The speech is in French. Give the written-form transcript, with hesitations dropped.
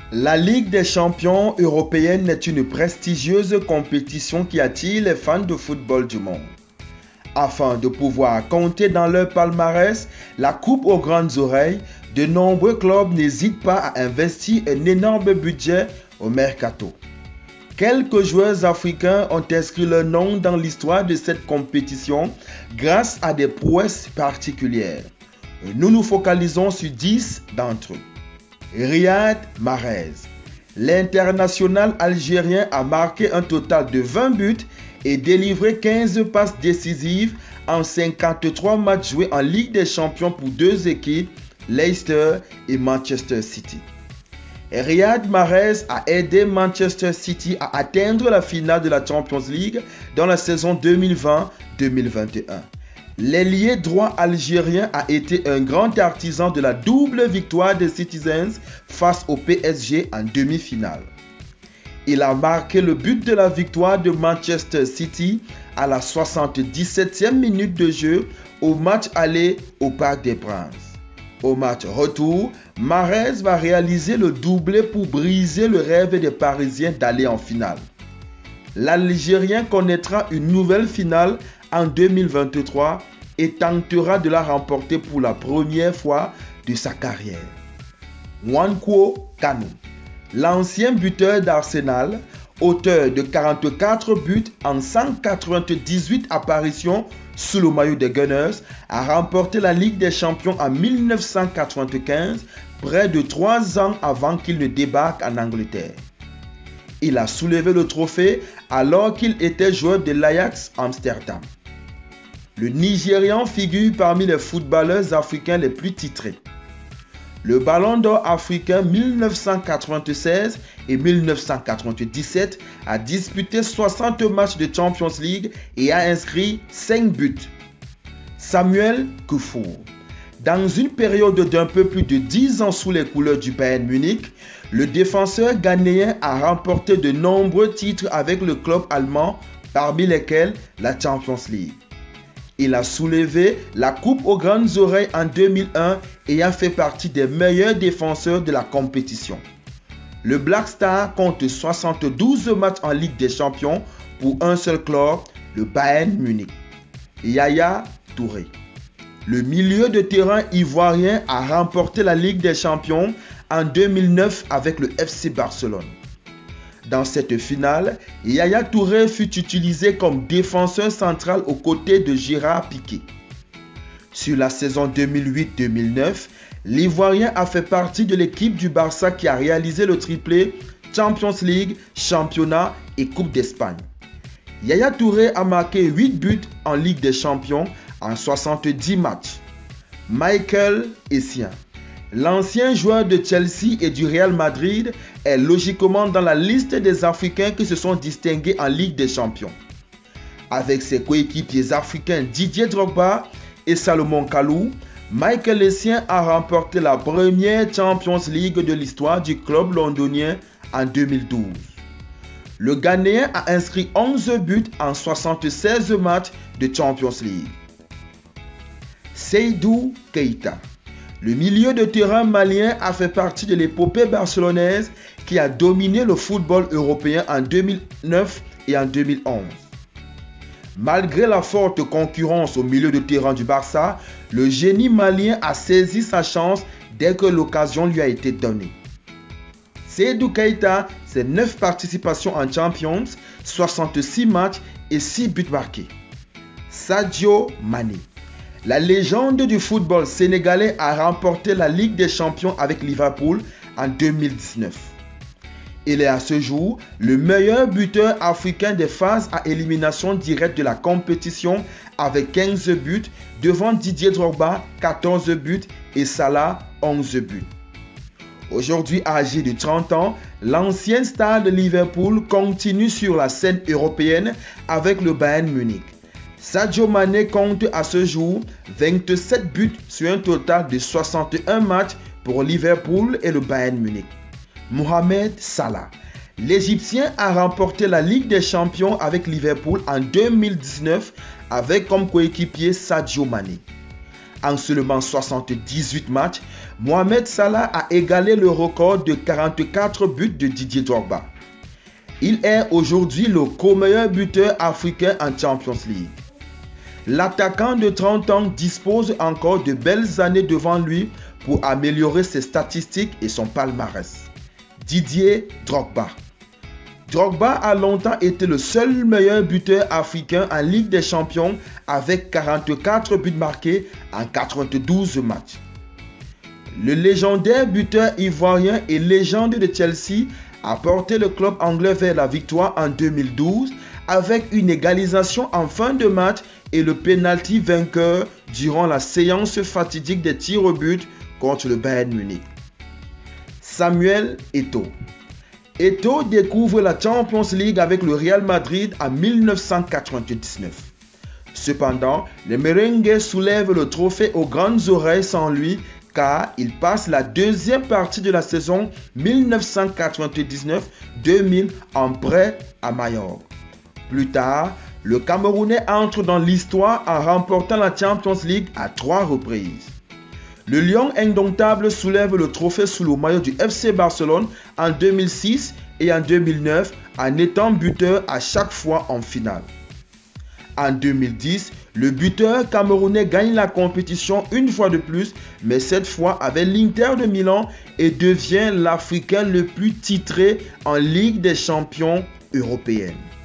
La Ligue des champions européenne est une prestigieuse compétition qui attire les fans de football du monde. Afin de pouvoir compter dans leur palmarès la coupe aux grandes oreilles, de nombreux clubs n'hésitent pas à investir un énorme budget au mercato. Quelques joueurs africains ont inscrit leur nom dans l'histoire de cette compétition grâce à des prouesses particulières. Nous nous focalisons sur 10 d'entre eux. Riyad Mahrez. L'international algérien a marqué un total de 20 buts et délivré 15 passes décisives en 53 matchs joués en Ligue des Champions pour deux équipes, Leicester et Manchester City. Riyad Mahrez a aidé Manchester City à atteindre la finale de la Champions League dans la saison 2020-2021. L'ailier droit algérien a été un grand artisan de la double victoire des Citizens face au PSG en demi-finale. Il a marqué le but de la victoire de Manchester City à la 77e minute de jeu au match aller au Parc des Princes. Au match retour, Mahrez va réaliser le doublé pour briser le rêve des Parisiens d'aller en finale. L'Algérien connaîtra une nouvelle finale en 2023 et tentera de la remporter pour la première fois de sa carrière. Nwankwo Kanu, l'ancien buteur d'Arsenal, auteur de 44 buts en 198 apparitions sous le maillot des Gunners, a remporté la Ligue des Champions en 1995, près de 3 ans avant qu'il ne débarque en Angleterre. Il a soulevé le trophée alors qu'il était joueur de l'Ajax Amsterdam. Le Nigérian figure parmi les footballeurs africains les plus titrés. Le Ballon d'Or africain 1996 et 1997 a disputé 60 matchs de Champions League et a inscrit 5 buts. Samuel Kuffour. Dans une période d'un peu plus de 10 ans sous les couleurs du Bayern Munich, le défenseur ghanéen a remporté de nombreux titres avec le club allemand, parmi lesquels la Champions League. Il a soulevé la coupe aux grandes oreilles en 2001 et a fait partie des meilleurs défenseurs de la compétition. Le Black Star compte 72 matchs en Ligue des Champions pour un seul club, le Bayern Munich. Yaya Touré. Le milieu de terrain ivoirien a remporté la Ligue des Champions en 2009 avec le FC Barcelone. Dans cette finale, Yaya Touré fut utilisé comme défenseur central aux côtés de Gérard Piqué. Sur la saison 2008-2009, l'Ivoirien a fait partie de l'équipe du Barça qui a réalisé le triplé Champions League, Championnat et Coupe d'Espagne. Yaya Touré a marqué 8 buts en Ligue des Champions en 70 matchs. Michael Essien. L'ancien joueur de Chelsea et du Real Madrid est logiquement dans la liste des Africains qui se sont distingués en Ligue des Champions. Avec ses coéquipiers africains Didier Drogba et Salomon Kalou, Michael Essien a remporté la première Champions League de l'histoire du club londonien en 2012. Le Ghanéen a inscrit 11 buts en 76 matchs de Champions League. Seydou Keita. Le milieu de terrain malien a fait partie de l'épopée barcelonaise qui a dominé le football européen en 2009 et en 2011. Malgré la forte concurrence au milieu de terrain du Barça, le génie malien a saisi sa chance dès que l'occasion lui a été donnée. Seydou Keita, c'est 9 participations en Champions, 66 matchs et 6 buts marqués. Sadio Mané. La légende du football sénégalais a remporté la Ligue des Champions avec Liverpool en 2019. Il est à ce jour le meilleur buteur africain des phases à élimination directe de la compétition avec 15 buts devant Didier Drogba 14 buts et Salah 11 buts. Aujourd'hui âgé de 30 ans, l'ancien star de Liverpool continue sur la scène européenne avec le Bayern Munich. Sadio Mané compte à ce jour 27 buts sur un total de 61 matchs pour Liverpool et le Bayern Munich. Mohamed Salah. L'Égyptien a remporté la Ligue des Champions avec Liverpool en 2019 avec comme coéquipier Sadio Mané. En seulement 78 matchs, Mohamed Salah a égalé le record de 44 buts de Didier Drogba. Il est aujourd'hui le co-meilleur buteur africain en Champions League. L'attaquant de 30 ans dispose encore de belles années devant lui pour améliorer ses statistiques et son palmarès. Didier Drogba. Drogba a longtemps été le seul meilleur buteur africain en Ligue des Champions avec 44 buts marqués en 92 matchs. Le légendaire buteur ivoirien et légende de Chelsea a porté le club anglais vers la victoire en 2012 avec une égalisation en fin de match et le pénalty vainqueur durant la séance fatidique des tirs au but contre le Bayern Munich. Samuel Eto'o. Eto'o découvre la Champions League avec le Real Madrid en 1999. Cependant, les Merengues soulèvent le trophée aux grandes oreilles sans lui car il passe la deuxième partie de la saison 1999-2000 en prêt à Majorque. Plus tard, le Camerounais entre dans l'histoire en remportant la Champions League à 3 reprises. Le Lion indomptable soulève le trophée sous le maillot du FC Barcelone en 2006 et en 2009 en étant buteur à chaque fois en finale. En 2010, le buteur camerounais gagne la compétition une fois de plus, mais cette fois avec l'Inter de Milan et devient l'Africain le plus titré en Ligue des champions européenne.